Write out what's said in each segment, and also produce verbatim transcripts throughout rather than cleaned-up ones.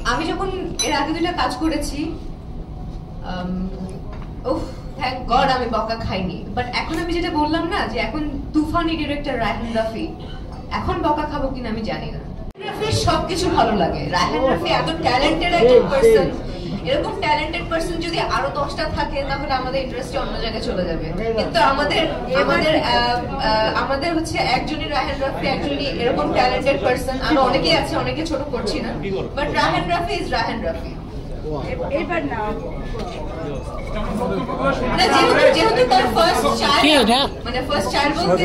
আমি যখন এর আগে দুইটা কাজ করেছি, উফ থ্যাংক গড আমি বকা খাইনি। বাট এখন আমি যেটা বললাম না, যে এখন তুফানি ডিরেক্টর রায়হান রাফি, এখন বকা খাবো কিনা আমি জানি না। রাফির সবকিছু ভালো লাগে। রায়হান রাফি এত ট্যালেন্টেড একজন পার্সন, এরকম ট্যালেন্টেড পার্সন যদি আরো দশটা থাকে তাহলে আমাদের ইন্টারেস্ট অন্য জায়গায় চলে যাবে। কিন্তু আমাদের আমাদের আমাদের হচ্ছে একজনই রায়হান রাফি, একজনই এরকম ট্যালেন্টেড পার্সন। আরো অনেকেই আছে, অনেকে ছোট করছি না, বাট রায়হান রাফি ইজ রায়হান রাফি। এবার না যেহেতু তার ফার্স্ট চাইল্ড, মানে ফার্স্ট চাইল্ড বলতে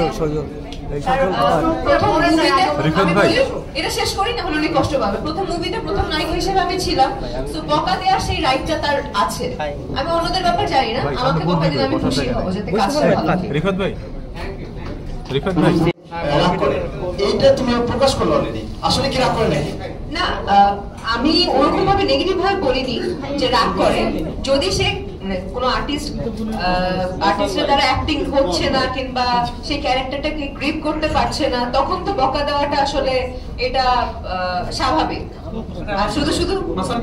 এটা শেষ করি না হলে অনেক কষ্ট পাবে। প্রথম মুভিতে প্রথম নায়িকা হিসেবে আমি ছিলাম, তো বকা দেওয়ার সেই রাইটটা তার আছে। আমি অন্যদের ব্যাপার জানি না, আমাকে বকা দিলে আমি খুশি হব যাতে কাজটা ভালো হয়। রিফাত ভাই, রিফাত ভাই এইটা তুমি প্রকাশ করলে অলরেডি, আসলে কি রাগ করে নাকি? না, আমি ওরকম ভাবে নেগেটিভ ভাবে বলিনি যে রাগ করে। যদি সে কোনো আর্টিস্ট আর্টিস্টের দ্বারা অ্যাক্টিং হচ্ছে না কিংবা সেই ক্যারেক্টারটাকে গ্রিপ করতে পারছে না, তখন তো বকা দেওয়াটা আসলে এটা স্বাভাবিক। আর শুধু শুধু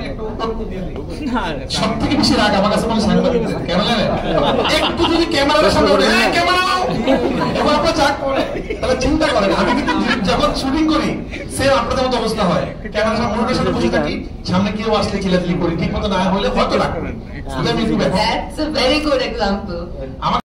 সব থেকে বেশি রাগ আমার কাছে মনে সাংবাদিক কেন জানেন, একটু যদি ক্যামেরার সামনে ওঠে ক্যামেরা এবার আপনার চাক করে, তাহলে চিন্তা করেন আমি কিন্তু যখন শুটিং করি সেম আপনাদের মতো অবস্থা হয়। ক্যামেরার সামনে ওনার সাথে বসে থাকি, সামনে কেউ আসলে চিল্লাচিল্লি করি, ঠিক মতো না হলে হয়তো রাগ করেন। That's a very good example.